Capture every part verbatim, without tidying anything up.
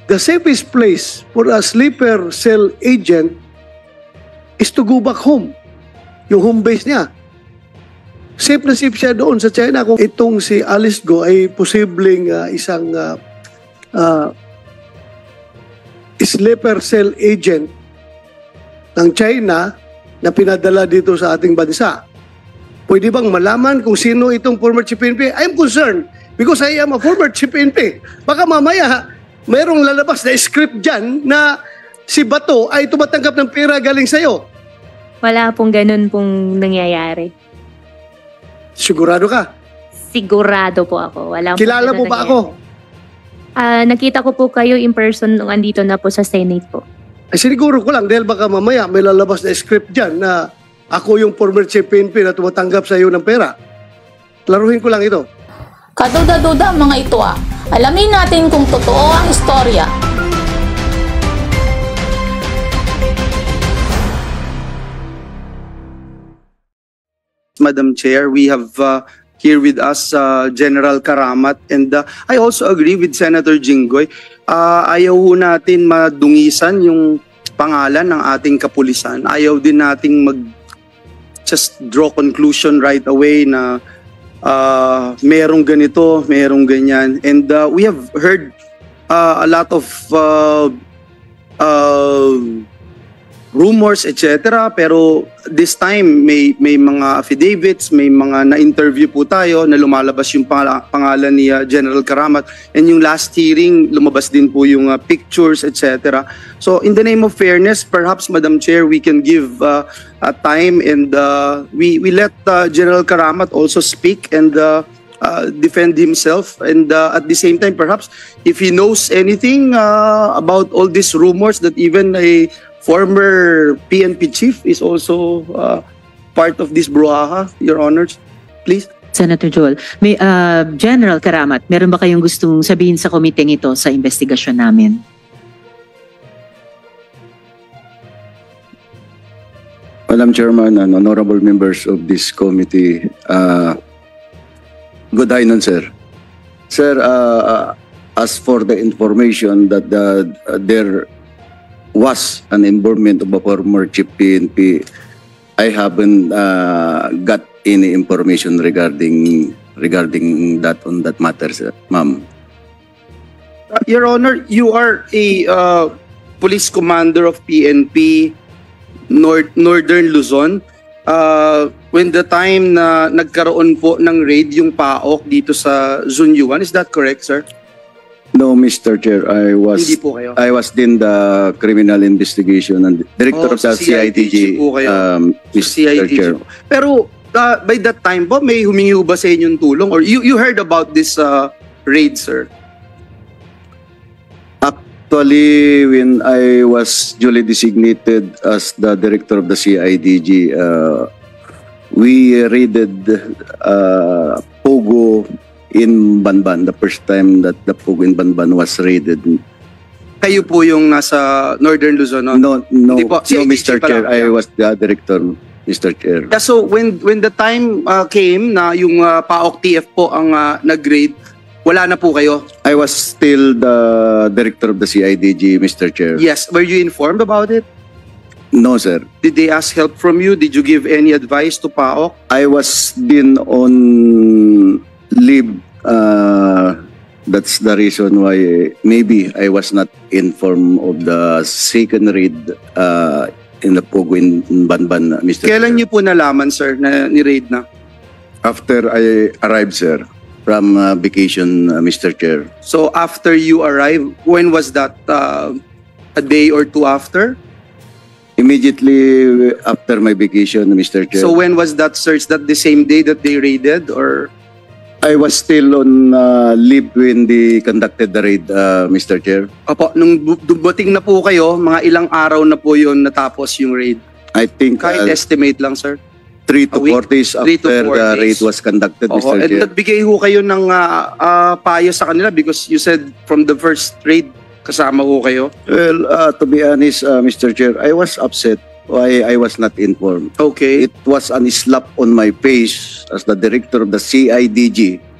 the safest place for a sleeper cell agent is to go back home. Yung home base niya. Safe na safe siya doon sa China kung itong si Alice Go ay posibleng uh, isang uh, uh, sleeper cell agent ng China na pinadala dito sa ating bansa. Pwede bang malaman kung sino itong former Chief P N P? I'm concerned because I am a former Chief P N P. Baka mamaya mayroong lalabas na script dyan na si Bato ay tumatanggap ng pera galing sa'yo. Wala pong ganun pong nangyayari. Sigurado ka? Sigurado po ako. Wala Kilala mo ba ako? Uh, nakita ko po kayo in person nung andito na po sa Senate po. Ay siniguro ko lang dahil baka mamaya may lalabas na script dyan na ako yung former Chief P N P na tumatanggap sa iyo ng pera. Laruhin ko lang ito. Kaduda-duda mga ito ah. Alamin natin kung totoo ang istorya. Madam Chair, we have uh, here with us uh, General Karamat, and uh, I also agree with Senator Jinggoy. Uh, ayaw ho natin madungisan yung pangalan ng ating kapulisan. Ayaw din nating mag just draw conclusion right away na uh, merong ganito, merong ganyan. And uh, we have heard uh, a lot of uh, uh, rumors, et cetera. Pero this time, may may mga affidavits, may mga na-interview po tayo na lumalabas yung pangala, pangalan ni uh, General Karamat. And yung last hearing, lumabas din po yung uh, pictures, et cetera. So in the name of fairness, perhaps, Madam Chair, we can give uh, a time and uh, we, we let uh, General Karamat also speak and uh, uh, defend himself. And uh, at the same time, perhaps, if he knows anything uh, about all these rumors that even a former P N P chief is also uh, part of this brouhaha, Your Honors, please. Senator Joel, may uh, General Karamat, meron ba kayong gustong sabihin sa komiteng ito sa investigasyon namin? Madam Chairman and honorable members of this committee, uh, good afternoon, sir. Sir, uh, as for the information that the, uh, there was an involvement of a former Chief P N P, I haven't uh, got any information regarding regarding that on that matter, sir, ma'am. Uh, Your Honor, you are a uh, police commander of P N P Nord Northern Luzon. Uh, when the time na nagkaroon po ng raid yung P A O K dito sa Zunyuan, is that correct, sir? No, Mister Chair, I was Hindi po kayo. I was in the criminal investigation and director Oh, of the sa C I D G C I D G, po kayo. um, Sa C I Mister D G Chair. po. Pero uh, by that time po, may humingi ba sa inyong tulong? Or you, you heard about this uh, raid, sir? Actually, when I was duly designated as the director of the C I D G, uh, we raided uh, Pogo in Banban, the first time that the Pogo in Banban was raided. Kayo po yung nasa Northern Luzon, no? No, no, Hindi po. no, C I D G Mister pa Chair, lang. I was the director, Mister Chair. Yeah, so when when the time uh, came na yung uh, P A O K T F po ang uh, nag-raid, wala na po kayo? I was still the director of the C I D G, Mister Chair. Yes. Were you informed about it? No, sir. Did they ask help from you? Did you give any advice to P A O K? I was been on leave. Uh, that's the reason why maybe I was not informed of the second raid uh, in the Pogo in Banban, Mister Kailan Chair. niyo po nalaman, sir, na ni-raid na? After I arrived, sir, from uh, vacation, uh, Mister Chair. So after you arrived, when was that? Uh, a day or two after? Immediately after my vacation, Mister Chair. So when was that search? That the same day that they raided, or? I was still on uh, leave when they conducted the raid, uh, Mister Chair. Opo, nung bu- dumating na po kayo, mga ilang araw na po yun natapos yung raid? I think Kahit uh, estimate lang, sir. three to a week? four days Three to after four the days. raid was conducted, Oo, Mister and Chair. nagbigay ho kayo ng uh, uh, payo sa kanila because you said from the first raid, kasama ho kayo? Well, uh, to be honest, uh, Mister Chair, I was upset why I was not informed. Okay. It was a slap on my face as the director of the C I D G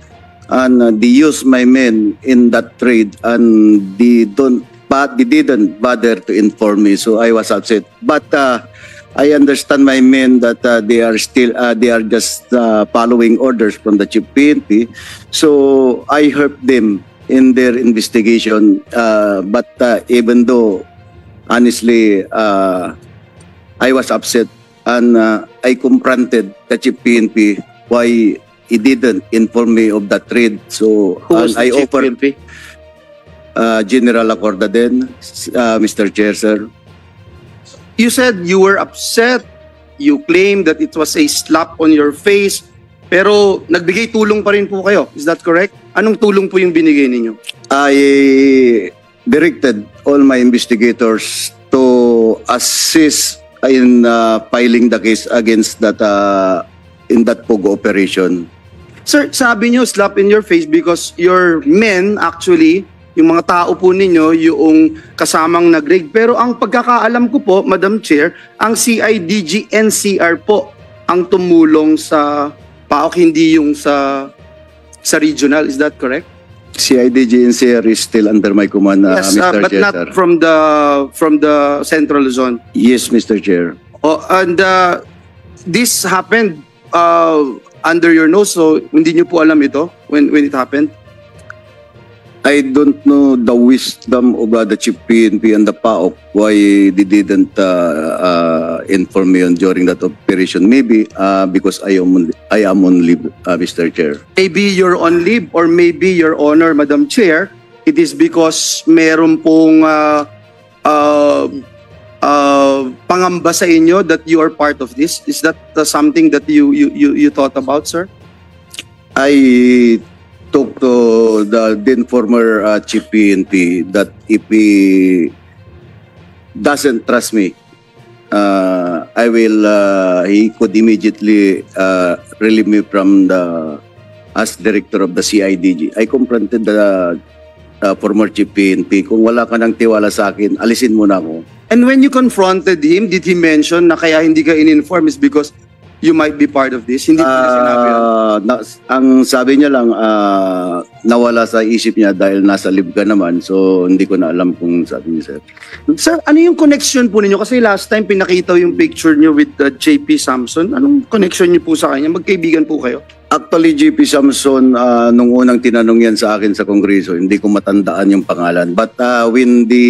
and uh, they use my men in that trade, and they don't, but they didn't bother to inform me, so I was upset. But uh, I understand my men that uh, they are still, uh, they are just uh, following orders from the chief P N P, so I helped them in their investigation. Uh, but uh, even though, honestly, uh, I was upset, and uh, I confronted the chief P N P why he didn't inform me of that trade. So Who was and the I chief offered P N P? uh, General Acorda din, uh, Mister Chair, sir. You said you were upset. You claimed that it was a slap on your face. Pero nagbigay tulong pa rin po kayo. Is that correct? Anong tulong po yung binigay ninyo? I directed all my investigators to assist in uh, filing the case against that uh, in that Pogo operation. Sir, sabi nyo slap in your face because your men actually, yung mga tao po ninyo, yung kasamang nag-raid. Pero ang pagkakaalam ko po, Madam Chair, ang C I D G N C R po ang tumulong sa P A O K, hindi yung sa sa regional. Is that correct? C I D G N C R is still under my command, uh, Yes, uh, Mister but Chair, not sir. from the from the central zone. Yes, Mister Chair. Oh, and uh, this happened uh, under your nose, so hindi nyo po alam ito when when it happened? I don't know the wisdom of uh, the chief P N P and the P A O K why they didn't uh, uh, inform me on during that operation. Maybe uh, because I am on, I am on leave, uh, Mister Chair. Maybe you're on leave or maybe, Your Honor, Madam Chair, it is because meron pong uh, uh, uh, pangamba sa inyo that you are part of this. Is that uh, something that you, you, you, you thought about, sir? I talked to the then former uh, chief P N P that if he doesn't trust me, uh, I will. Uh, he could immediately uh, relieve me from the as director of the C I D G. I confronted the uh, former chief P N P. Kung wala ka ng tiwala sa akin, alisin mo na ako. And when you confronted him, did he mention na kaya hindi ka in-inform is because you might be part of this? Hindi po niya sinabi yun. Ah, na, ang sabi niya lang, ah, nawala sa isip niya dahil nasa live ka naman. So, hindi ko na alam kung sabi niya, sir. Sir, ano yung connection po ninyo? Kasi last time pinakita yung picture niyo with uh, J P Samson. Anong connection niyo po sa kanya? Magkaibigan po kayo? Actually, J P Samson, ah, nung unang tinanong yan sa akin sa Kongreso, hindi ko matandaan yung pangalan. But ah, when the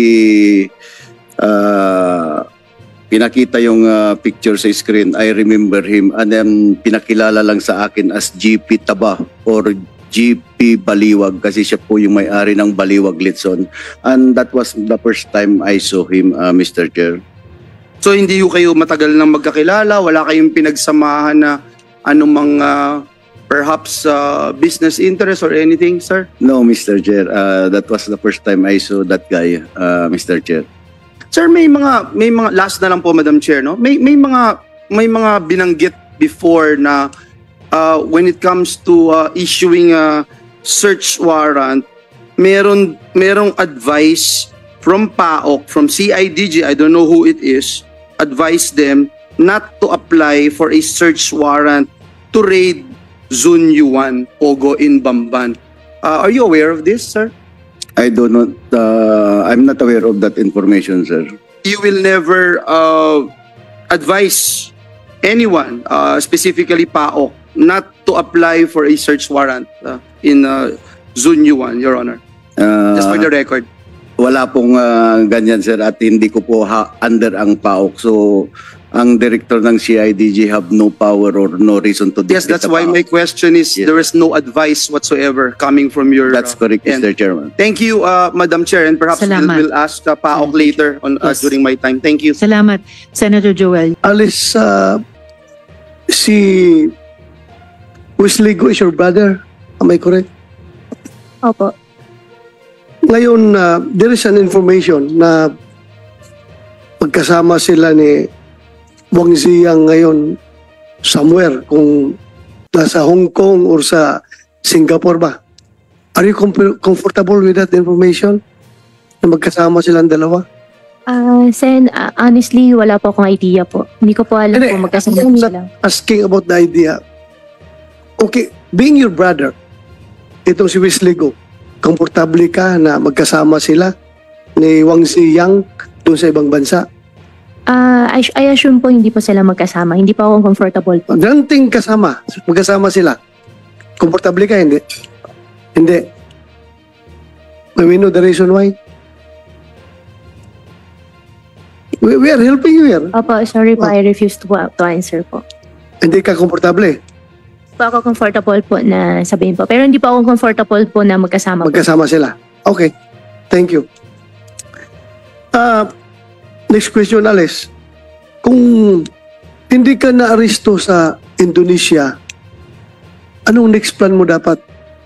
ah, pinakita yung uh, picture sa screen, I remember him, and then pinakilala lang sa akin as G P Taba or G P Baliwag kasi siya po yung may-ari ng Baliwag Litson. And that was the first time I saw him, uh, Mister Chair. So hindi ko kayo matagal nang magkakilala? Wala kayong pinagsamahan na anumang uh, perhaps uh, business interest or anything, sir? No, Mister Chair. Uh, that was the first time I saw that guy, uh, Mister Chair. Sir, may mga may mga last na lang po, Madam Chair, no? May may mga may mga binanggit before na uh, when it comes to uh, issuing a search warrant, meron merong advice from P A O K, from C I D G, I don't know who it is, advise them not to apply for a search warrant to raid Zone U one, Pogo in Bamban. Uh, are you aware of this, sir? I do not, uh, I'm not aware of that information, sir. You will never uh, advise anyone, uh, specifically P A O K, not to apply for a search warrant uh, in uh, Zone U one, Your Honor. Uh, Just for the record. Wala pong uh, ganyan, sir, at hindi ko po ha- under ang P A O K. So, ang director ng C I D G have no power or no reason to Yes, dictate that's the why P A O K. my question is Yes. there is no advice whatsoever coming from your... That's uh, correct, end. Mister Chairman. Thank you, uh, Madam Chair, and perhaps we'll, Salamat. we'll ask uh, P A O K later on uh, Yes. during my time. Thank you. Salamat, Senator Joel. Alice, uh, si Wesley Go is your brother. Am I correct? Opo. Ngayon, uh, there is an information na pagkasama sila ni Wang Ziyang ngayon somewhere, kung nasa Hong Kong or sa Singapore ba. Are you com- comfortable with that information? Na magkasama silang dalawa? Ah, Sen, ah, honestly, wala po akong idea po. Hindi ko po alam Hindi, kung magkasama I'm po not sila. asking about the idea. Okay, being your brother, itong si Wisligo, komportable ka na magkasama sila ni Wang Ziyang doon sa ibang bansa? Ah, I, I assume po hindi po sila magkasama. Hindi pa ako comfortable po. Granting kasama, magkasama sila. Komportable ka, hindi? Hindi. May we know the reason why? We, we are helping you here. Opo, sorry po. I refuse to, to answer po. Hindi ka komportable. Hindi po ako comfortable po na sabihin po. Pero hindi po ako comfortable po na magkasama po. Magkasama sila. Okay. Thank you. Ah, next question, Alice. Kung hindi ka na-aristo sa Indonesia, anong next plan mo dapat?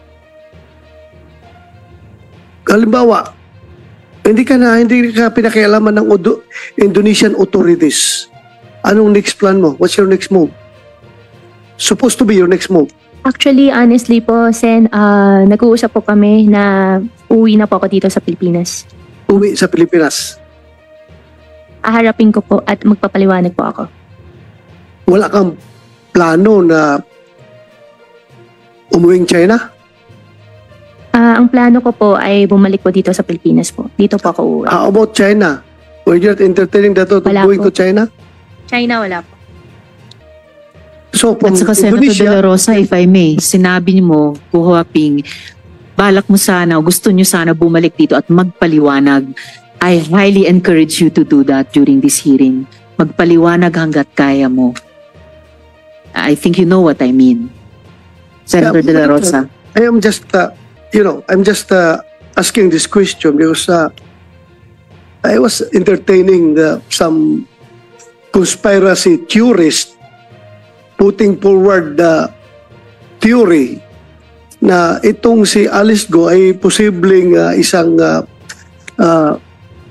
Halimbawa, hindi ka na hindi ka pinakialaman ng Udo- Indonesian authorities. Anong next plan mo? What's your next move? Supposed to be your next move. Actually, honestly po, Sen, ah, nag-uusap po kami na uwi na po ako dito sa Pilipinas. Uwi sa Pilipinas. Aharapin ko po at magpapaliwanag po ako. Wala kang plano na umuwing China? Ah, ang plano ko po ay bumalik po dito sa Pilipinas po. Dito po ako uuwi. How about China? Were you not entertaining that thought of Wala going po. to China? China, wala po. So, from At saka Senator De La Indonesia, Rosa, if I may, sinabi niyo mo, Kuhuaping, balak mo sana, o gusto niyo sana bumalik dito at magpaliwanag. I highly encourage you to do that during this hearing. Magpaliwanag hanggat kaya mo. I think you know what I mean. Senator Yeah, De La but, Rosa. I am just, uh, you know, I'm just uh, asking this question because uh, I was entertaining the, some conspiracy theorist putting forward the theory na itong si Alice Go ay posibleng uh, isang uh, uh,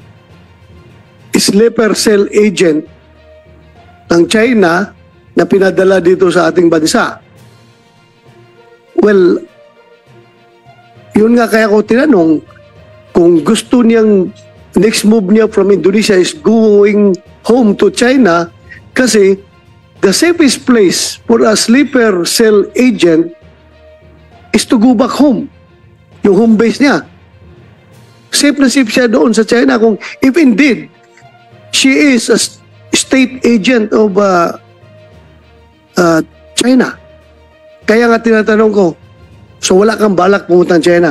sleeper cell agent ng China na pinadala dito sa ating bansa. Well, yun nga kaya ko tinanong kung gusto niyang next move niya from Indonesia is going home to China kasi the safest place for a sleeper cell agent is to go back home. Yung home base niya. Safe na safe siya doon sa China kung if indeed she is a s- state agent of uh, uh, China. Kaya nga tinatanong ko, so wala kang balak pumunta ng China?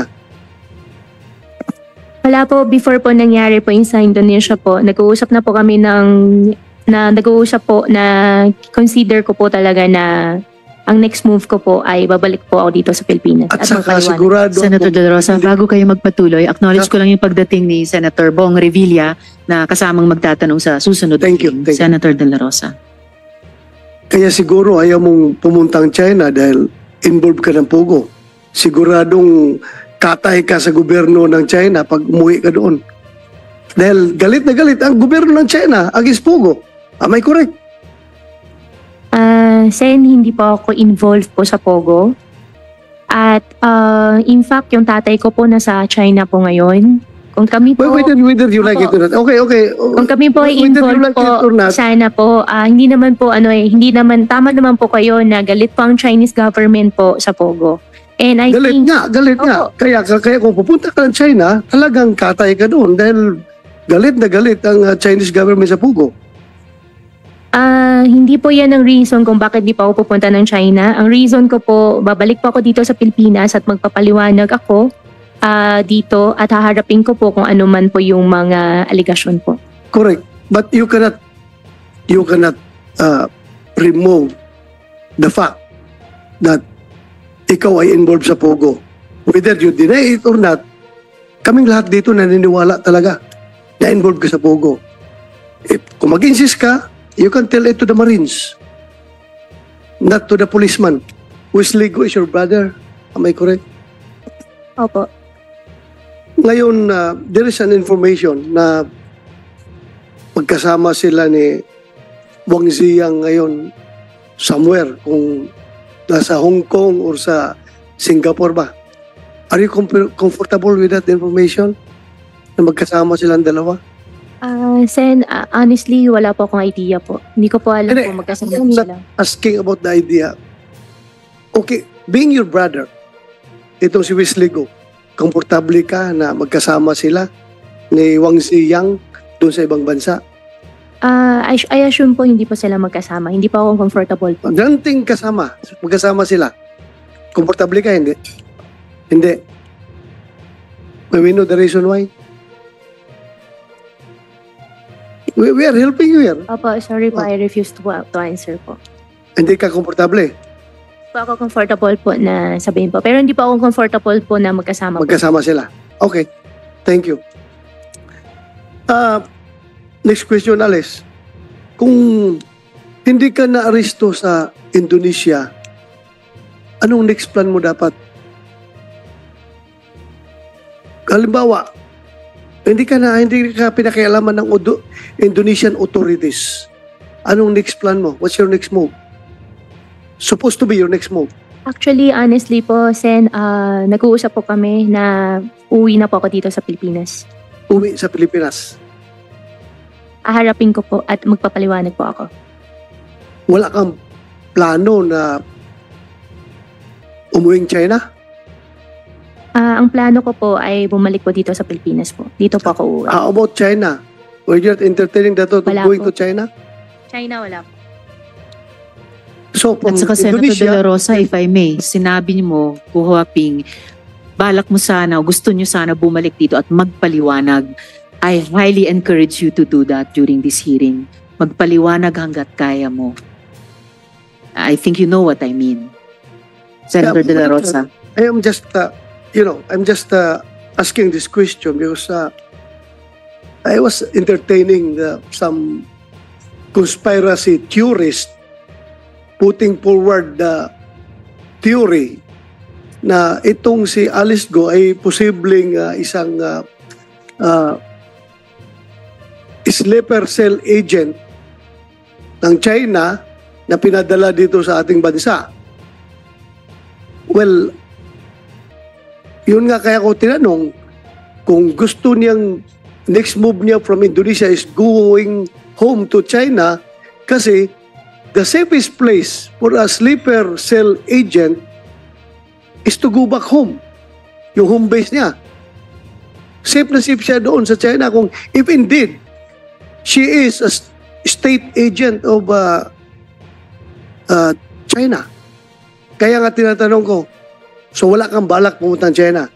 Wala po, before po nangyari po yung sa Indonesia po, nag-uusap na po kami ng, na nag-uusap po na consider ko po talaga na ang next move ko po ay babalik po ako dito sa Pilipinas. At saka magpaliwanag. sigurado Senator De La Rosa, hindi- bago kayo magpatuloy, acknowledge ko lang yung pagdating ni Senator Bong Revilla na kasamang magtatanong sa susunod. Thank you, hearing. thank you. Senator De La Rosa. Kaya siguro ayaw mong pumuntang China dahil involved ka ng Pogo. Siguradong katay ka sa gobyerno ng China pag umuwi ka doon. Dahil galit na galit ang gobyerno ng China against Pogo. Am I correct? Ah, Sen, hindi po ako involved po sa Pogo. At ah, in fact, yung tatay ko po nasa China po ngayon. Kung kami po, Well, whether, whether you like it or not. Okay, okay. kung kami po ay Whether you involved like it po, or not. sana po, ah, hindi naman po, ano eh, hindi naman, tama naman po kayo na galit po ang Chinese government po sa Pogo. And I Galit think, nga, galit nga. Opo. Kaya, kaya kung pupunta ka ng China, talagang katay ka doon dahil galit na galit ang uh, Chinese government sa Pogo. Ah, hindi po yan ang reason kung bakit di pa ako pupunta ng China. Ang reason ko po, babalik po ako dito sa Pilipinas at magpapaliwanag ako ah, dito at haharapin ko po kung ano man po yung mga aligasyon po. Correct. But you cannot you cannot uh, remove the fact that ikaw ay involved sa Pogo. Whether you deny it or not, kaming lahat dito naniniwala talaga na involved ka sa Pogo. If, kung mag-insist ka, you can tell it to the Marines, not to the policeman. Wisligo is your brother. Am I correct? Opo. Ngayon, uh, there is an information na magkasama sila ni Wang Ziyang ngayon somewhere, kung nasa Hong Kong or sa Singapore ba. Are you com- comfortable with that information? Na magkasama silang dalawa? Ah, Sen, ah, honestly, wala po akong idea po. Hindi ko po alam Hindi, kung magkasama I'm po not sila. asking about the idea. Okay, being your brother, itong si Wesley Go, komportable ka na magkasama sila ni Wang Ziyang doon sa ibang bansa? Ah, I, I assume po hindi po sila magkasama. Hindi po ako comfortable po. Granting kasama, magkasama sila. Komportable ka, hindi? Hindi. May we know the reason why? We, we are helping you here. Opo, sorry po, I refuse to, to answer po. Hindi ka komportable. Hindi po ako comfortable po na sabihin po. Pero hindi po ako comfortable po na magkasama po. Magkasama sila. Okay. Thank you. Ah, next question, Alice. Kung hindi ka na-aristo sa Indonesia, anong next plan mo dapat? Halimbawa, hindi ka na hindi ka pinakialaman ng Udo- Indonesian authorities. Anong next plan mo? What's your next move? Supposed to be your next move. Actually, honestly po, Sen, ah, nag-uusap po kami na uwi na po ako dito sa Pilipinas. Uwi sa Pilipinas. Aharapin ko po at magpapaliwanag po ako. Wala kang plano na umuwing China? Ah, ang plano ko po ay bumalik po dito sa Pilipinas po. Dito po ako uuwi. How about China? Were you not entertaining the thought of Wala going po. to China? China, wala po. So, from At saka Senator De Indonesia, La Rosa, if I may, sinabi niyo mo, Kuya Ping, balak mo sana, o gusto niyo sana bumalik dito at magpaliwanag. I highly encourage you to do that during this hearing. Magpaliwanag hanggat kaya mo. I think you know what I mean. Senator Yeah, De La but, uh, Rosa. I am just, uh, you know, I'm just uh, asking this question because uh, I was entertaining the, some conspiracy theorist putting forward the theory na itong si Alice Go ay posibleng uh, isang uh, uh, sleeper cell agent ng China na pinadala dito sa ating bansa. Well, yun nga kaya ko tinanong kung gusto niyang next move niya from Indonesia is going home to China kasi the safest place for a sleeper cell agent is to go back home. Yung home base niya. Safe na safe siya doon sa China kung if indeed she is a state agent of uh, uh, China. Kaya nga tinatanong ko, so wala kang balak pumunta ng China?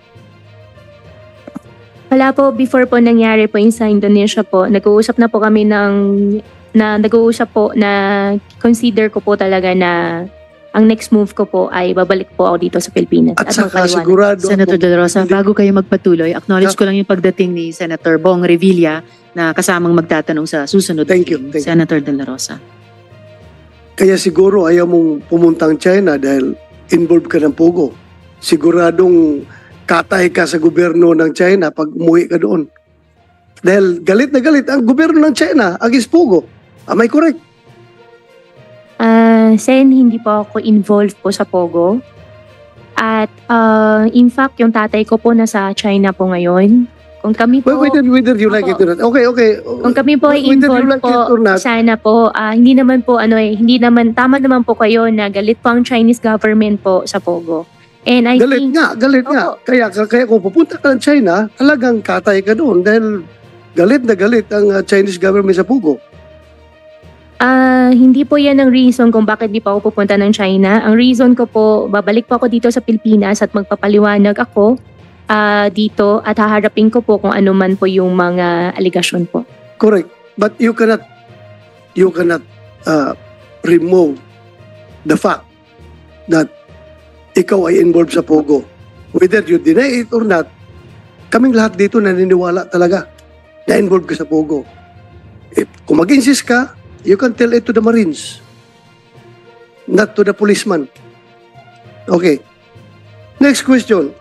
Wala po, before po nangyari po yung sa Indonesia po, nag-uusap na po kami ng, na nag-uusap po na consider ko po talaga na ang next move ko po ay babalik po ako dito sa Pilipinas. At saka magpaliwanag. sigurado Senator ako- De La Rosa, bago kayo magpatuloy, acknowledge ko lang yung pagdating ni Senator Bong Revilla na kasamang magtatanong sa susunod. na Thank you, hearing. thank you. Senator De La Rosa. Kaya siguro ayaw mong pumuntang China dahil involved ka ng Pogo. Siguradong katay ka sa gobyerno ng China pag umuwi ka doon. Dahil galit na galit ang gobyerno ng China against Pogo. Am I correct? Ah, Sen, hindi po ako involved po sa Pogo. At ah, in fact, yung tatay ko po nasa China po ngayon. Kung kami po, Whether, whether you like it or not. Okay, okay. kung kami po ay Whether you involved like it po, or not. sana po, ah, hindi naman po, ano eh, hindi naman, tama naman po kayo na galit po ang Chinese government po sa Pogo. And I Galit think, nga, galit nga. Opo. Kaya, kaya kung pupunta ka ng China, talagang katay ka doon dahil galit na galit ang uh, Chinese government sa Pogo. ah, hindi po yan ang reason kung bakit di pa ako pupunta ng China. Ang reason ko po, babalik po ako dito sa Pilipinas at magpapaliwanag ako ah, dito at haharapin ko po kung ano man po yung mga aligasyon po. Correct. But you cannot, you cannot uh, remove the fact that ikaw ay involved sa Pogo. Whether you deny it or not, kaming lahat dito naniniwala talaga na involved ka sa Pogo. If, kung mag-insist ka, you can tell it to the Marines, not to the policeman. Okay. Next question.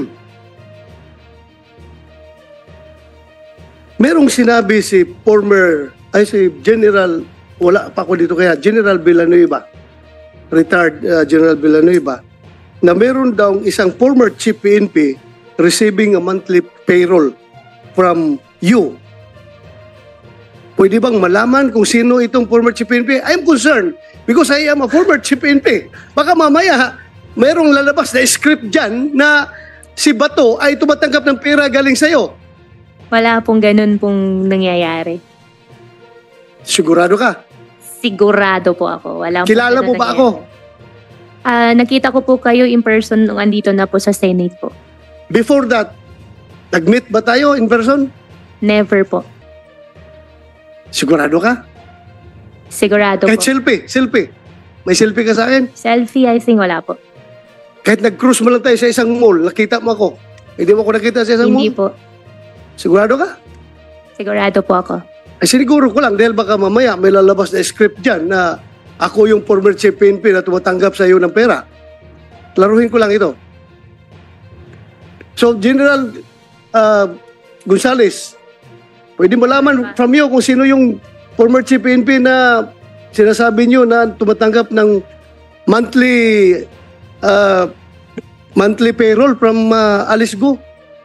Merong sinabi si former, ay si General, wala pa ako dito kaya, General Villanueva, retired uh, General Villanueva, na meron daw isang former chief P N P receiving a monthly payroll from you. Pwede bang malaman kung sino itong former chief P N P? I'm concerned because I am a former chief P N P. Baka mamaya, merong lalabas na script dyan na si Bato ay tumatanggap ng pera galing sa'yo. Wala pong ganun pong nangyayari. Sigurado ka? Sigurado po ako. Wala pong Kilala ganun mo ba nangyayari. ako? Ah, nakita ko po kayo in person nung andito na po sa Senate po. Before that, nag-meet ba tayo in person? Never po. Sigurado ka? Sigurado Kahit po. selfie, selfie. May selfie ka sa akin? Selfie, I think wala po. Kahit nag-cruise mo lang tayo sa isang mall, nakita mo ako. Hindi mo ako nakita sa isang Hindi mall? po. Sigurado ka? Sigurado po ako. Ay siniguro ko lang dahil baka mamaya may lalabas na script dyan na ako yung former chief P N P na tumatanggap sa iyo ng pera. Laruhin ko lang ito. So, General uh, Gonzales, pwede malaman from you kung sino yung former chief P N P na sinasabi niyo na tumatanggap ng monthly uh, monthly payroll from uh, Alice Go?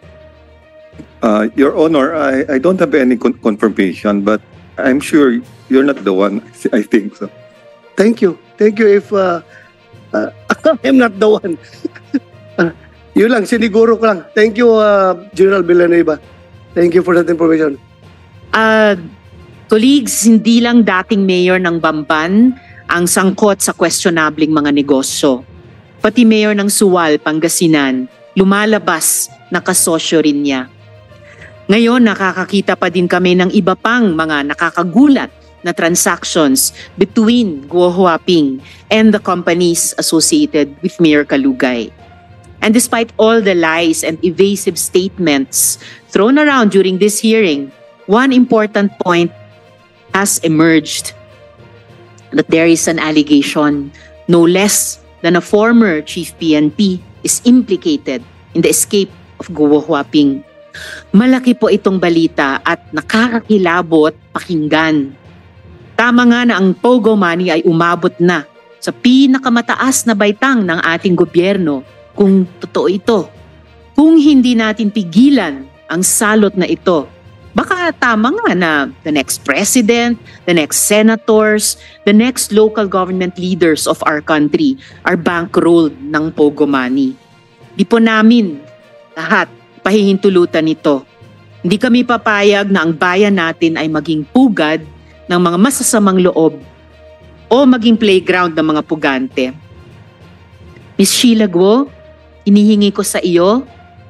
Uh, Your Honor, I, I don't have any con- confirmation, but I'm sure you're not the one. I think so. Thank you. Thank you if uh, uh, I'm not the one. uh, yun lang, siniguro ko lang. Thank you, uh, General Villanueva. Thank you for that information. Uh, colleagues, hindi lang dating mayor ng Bamban ang sangkot sa questionabling mga negosyo. Pati mayor ng Suwal, Pangasinan, lumalabas na kasosyo rin niya. Ngayon, nakakakita pa din kami ng iba pang mga nakakagulat na transactions between Guo Huaping and the companies associated with Mayor Kalugay. And despite all the lies and evasive statements thrown around during this hearing, one important point has emerged, that there is an allegation no less than a former chief P N P is implicated in the escape of Guo Huaping. Malaki po itong balita at nakakakilabot pakinggan. Tama nga na ang Pogo money ay umabot na sa pinakamataas na baitang ng ating gobyerno kung totoo ito. Kung hindi natin pigilan ang salot na ito, baka tama nga na the next president, the next senators, the next local government leaders of our country are bankrolled ng Pogo money. Di po namin lahat pahihintulutan nito. Hindi kami papayag na ang bayan natin ay maging pugad ng mga masasamang loob o maging playground ng mga pugante. Miss Sheila Guo, inihingi ko sa iyo,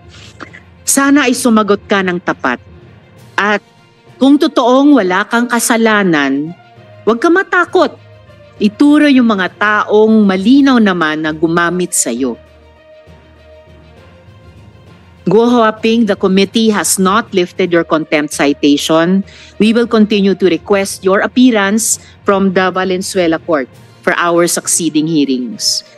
sana ay sumagot ka ng tapat. At kung totoong wala kang kasalanan, huwag ka matakot. Ituro yung mga taong malinaw naman na gumamit sa iyo. Guo Huaping, the committee has not lifted your contempt citation. We will continue to request your appearance from the Valenzuela Court for our succeeding hearings.